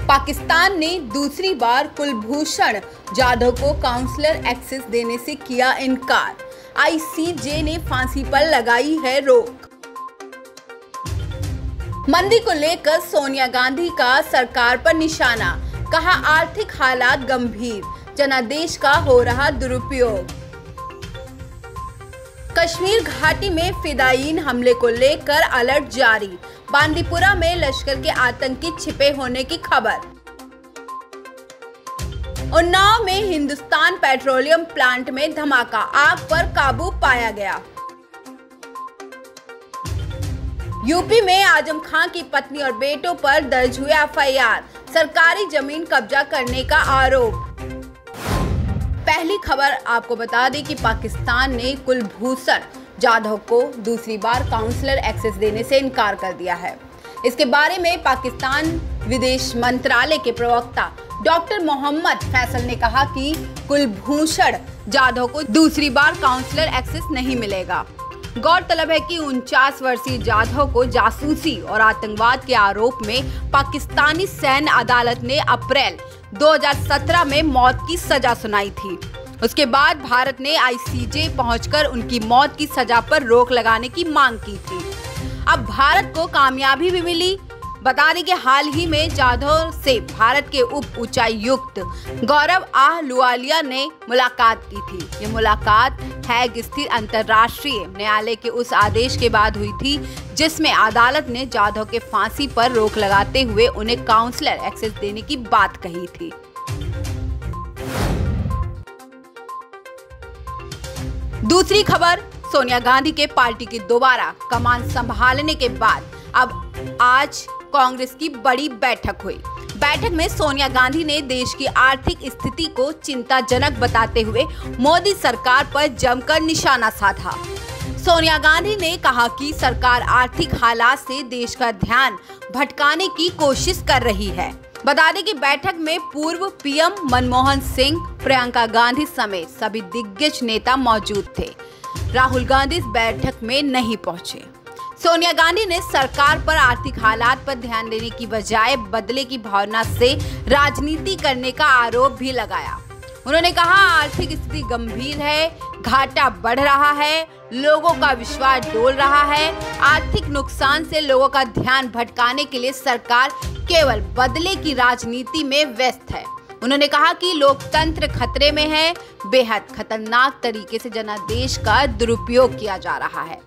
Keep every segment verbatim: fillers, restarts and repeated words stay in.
पाकिस्तान ने दूसरी बार कुलभूषण जाधव को काउंसलर एक्सेस देने से किया इनकार। आईसीजे ने फांसी पर लगाई है रोक। मंदी को लेकर सोनिया गांधी का सरकार पर निशाना, कहा आर्थिक हालात गंभीर, जनादेश का हो रहा दुरुपयोग। कश्मीर घाटी में फिदायीन हमले को लेकर अलर्ट जारी, बांदीपुरा में लश्कर के आतंकी छिपे होने की खबर। उन्नाव में हिंदुस्तान पेट्रोलियम प्लांट में धमाका, आग पर काबू पाया गया। यूपी में आजम खान की पत्नी और बेटों पर दर्ज हुए एफ आई आर, सरकारी जमीन कब्जा करने का आरोप। पहली खबर आपको बता दें कि पाकिस्तान ने कुलभूषण जाधव को दूसरी बार काउंसलर एक्सेस देने से इनकार कर दिया है। इसके बारे में पाकिस्तान विदेश मंत्रालय के प्रवक्ता डॉक्टर मोहम्मद फैसल ने कहा कि कुलभूषण जाधव को दूसरी बार काउंसलर एक्सेस नहीं मिलेगा। गौरतलब है कि उनचास वर्षीय जाधव को जासूसी और आतंकवाद के आरोप में पाकिस्तानी सैन्य अदालत ने अप्रैल दो हज़ार सत्रह में मौत की सजा सुनाई थी। उसके बाद भारत ने आईसीजे पहुंचकर उनकी मौत की सजा पर रोक लगाने की मांग की थी। अब भारत को कामयाबी भी मिली। बता दें कि हाल ही में जाधव से भारत के उप उच्चायुक्त गौरव आहलुवालिया ने मुलाकात की थी। ये मुलाकात हैग स्थित अंतर्राष्ट्रीय न्यायालय के उस आदेश के बाद हुई थी जिसमें अदालत ने जाधव के फांसी पर रोक लगाते हुए उन्हें काउंसलर एक्सेस देने की बात कही थी। दूसरी खबर, सोनिया गांधी के पार्टी की दोबारा कमान संभालने के बाद अब आज कांग्रेस की बड़ी बैठक हुई। बैठक में सोनिया गांधी ने देश की आर्थिक स्थिति को चिंताजनक बताते हुए मोदी सरकार पर जमकर निशाना साधा। सोनिया गांधी ने कहा कि सरकार आर्थिक हालात से देश का ध्यान भटकाने की कोशिश कर रही है। बता दें कि बैठक में पूर्व पीएम मनमोहन सिंह, प्रियंका गांधी समेत सभी दिग्गज नेता मौजूद थे। राहुल गांधी इस बैठक में नहीं पहुंचे। सोनिया गांधी ने सरकार पर आर्थिक हालात पर ध्यान देने की बजाय बदले की भावना से राजनीति करने का आरोप भी लगाया। उन्होंने कहा आर्थिक स्थिति गंभीर है, घाटा बढ़ रहा है, लोगों का विश्वास डोल रहा है। आर्थिक नुकसान से लोगों का ध्यान भटकाने के लिए सरकार केवल बदले की राजनीति में व्यस्त है। उन्होंने कहा कि लोकतंत्र खतरे में है, बेहद खतरनाक तरीके से जनादेश का दुरुपयोग किया जा रहा है।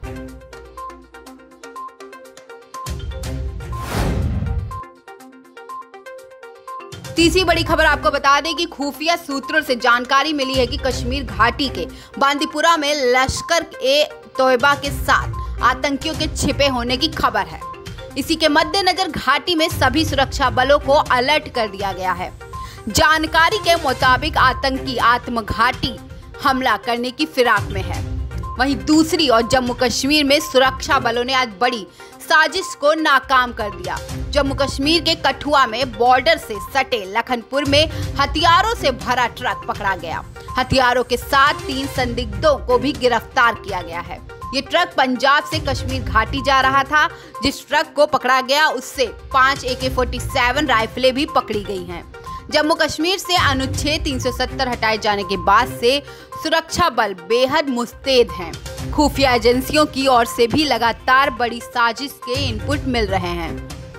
तीसरी बड़ी खबर आपको बता दें कि खुफिया सूत्रों से जानकारी मिली है कि कश्मीर घाटी के बांदीपुरा में लश्कर ए तोयबा के साथ आतंकियों के छिपे होने की खबर है। इसी के मद्देनजर घाटी में सभी सुरक्षा बलों को अलर्ट कर दिया गया है। जानकारी के मुताबिक आतंकी आत्मघाती हमला करने की फिराक में है। वहीं दूसरी ओर जम्मू कश्मीर में सुरक्षा बलों ने आज बड़ी साजिश को नाकाम कर दिया। जम्मू कश्मीर के कठुआ में बॉर्डर से सटे लखनपुर में हथियारों से भरा ट्रक पकड़ा गया। हथियारों के साथ तीन संदिग्धों को भी गिरफ्तार किया गया है। ये ट्रक पंजाब से कश्मीर घाटी जा रहा था। जिस ट्रक को पकड़ा गया उससे पांच ए के सैंतालीस राइफलें भी पकड़ी गई हैं। जम्मू कश्मीर से अनुच्छेद तीन सौ सत्तर हटाए जाने के बाद से सुरक्षा बल बेहद मुस्तैद हैं। खुफिया एजेंसियों की ओर से भी लगातार बड़ी साजिश के इनपुट मिल रहे हैं।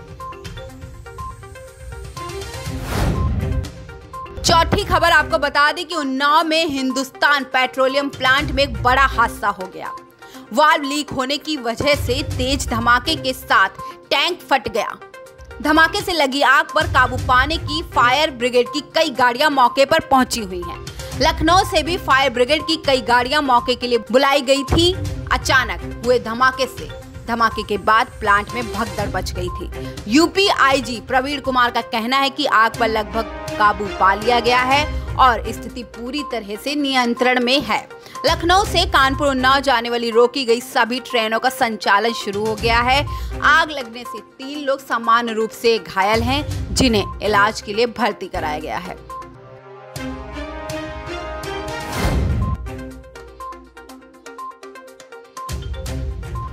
चौथी खबर आपको बता दें कि उन्नाव में हिंदुस्तान पेट्रोलियम प्लांट में एक बड़ा हादसा हो गया। वाल्व लीक होने की वजह से तेज धमाके के साथ टैंक फट गया। धमाके से लगी आग पर काबू पाने की फायर ब्रिगेड की कई गाड़ियां मौके पर पहुंची हुई हैं। लखनऊ से भी फायर ब्रिगेड की कई गाड़ियां मौके के लिए बुलाई गई थी। अचानक हुए धमाके से धमाके के बाद प्लांट में भगदड़ मच गई थी। यूपी आईजी प्रवीण कुमार का कहना है कि आग पर लगभग काबू पा लिया गया है और स्थिति पूरी तरह से नियंत्रण में है। लखनऊ से कानपुर उन्नाव जाने वाली रोकी गई सभी ट्रेनों का संचालन शुरू हो गया है। आग लगने से तीन लोग सामान्य रूप से घायल हैं, जिन्हें इलाज के लिए भर्ती कराया गया है।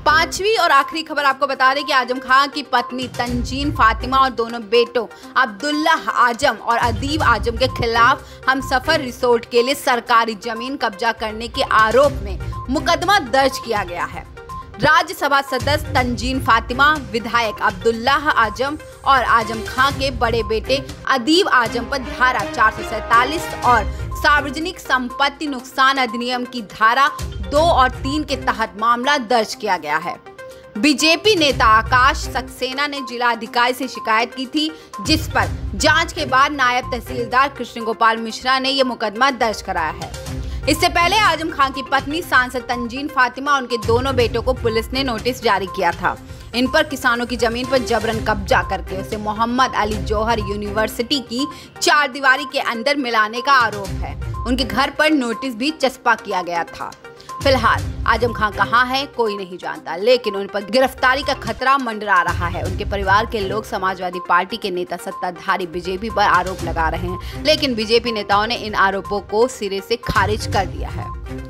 पांचवी और आखिरी खबर आपको बता दें कि आजम खां की पत्नी तंजीन फातिमा और दोनों बेटों अब्दुल्लाह आजम और अदीब आजम के खिलाफ हमसफर रिसोर्ट के लिए सरकारी जमीन कब्जा करने के आरोप में मुकदमा दर्ज किया गया है। राज्यसभा सदस्य तंजीन फातिमा, विधायक अब्दुल्लाह आजम और आजम खां के बड़े बेटे अदीब आजम पर धारा चार सौ सैतालीस और सार्वजनिक संपत्ति नुकसान अधिनियम की धारा दो और तीन के तहत मामला दर्ज किया गया है। बीजेपी नेता आकाश सक्सेना ने जिला अधिकारी से शिकायत की थी, जिस पर जांच के बाद नायब तहसीलदार कृष्ण गोपाल मिश्रा ने यह मुकदमा दर्ज कराया है। इससे पहले आजम खां की पत्नी सांसद तंजीन फातिमा और उनके दोनों बेटों को पुलिस ने नोटिस जारी किया था। इन पर किसानों की जमीन पर जबरन कब्जा करके उसे मोहम्मद अली जौहर यूनिवर्सिटी की चार दीवारी के अंदर मिलाने का आरोप है। उनके घर पर नोटिस भी चस्पा किया गया था। फिलहाल आजम खां कहां है कोई नहीं जानता, लेकिन उन पर गिरफ्तारी का खतरा मंडरा रहा है। उनके परिवार के लोग समाजवादी पार्टी के नेता सत्ताधारी बीजेपी पर आरोप लगा रहे हैं, लेकिन बीजेपी नेताओं ने इन आरोपों को सिरे से खारिज कर दिया है।